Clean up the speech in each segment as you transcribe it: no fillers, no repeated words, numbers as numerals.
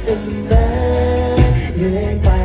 มอเรื่อยไป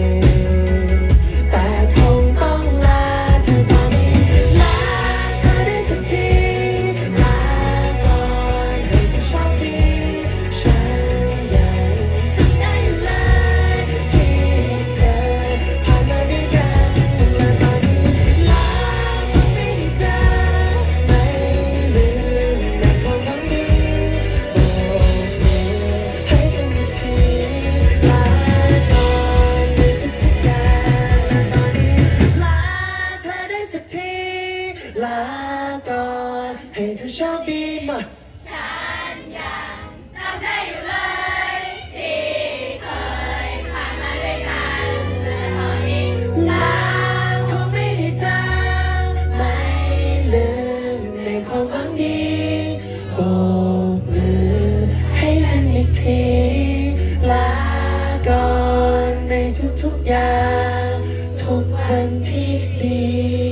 แต่คงต้องลาเธอตอนนี้ลาเธอได้สักทีลาก่อนให้เธอโชคดีฉันยังจำได้อยู่เลยที่เคยผ่านมาด้วยกันและตอนนี้ลาคงไม่ได้เจอไม่ลืมในความหวังดีโบกมือให้กันอีกทีลาก่อนในทุกๆอย่างและตอนนี้ลาเธอได้สักทีลาก่อนให้เธอโชคดีมาฉันยังจำได้อยู่เลยที่เคยผ่านมาด้วยกันและตอนนี้ลาคงไม่ได้เจอไม่ลืมในความหวังดีโบกมือให้กันอีกทีลาก่อนในทุกๆอย่างทุกวันที่ดี